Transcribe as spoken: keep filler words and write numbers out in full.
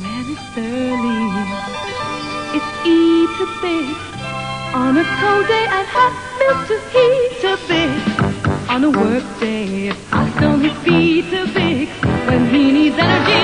when it's early. It's E to bit. On a cold day, I'd have milk to heat a bit. On a work day, I still need feet a bit. When he needs energy,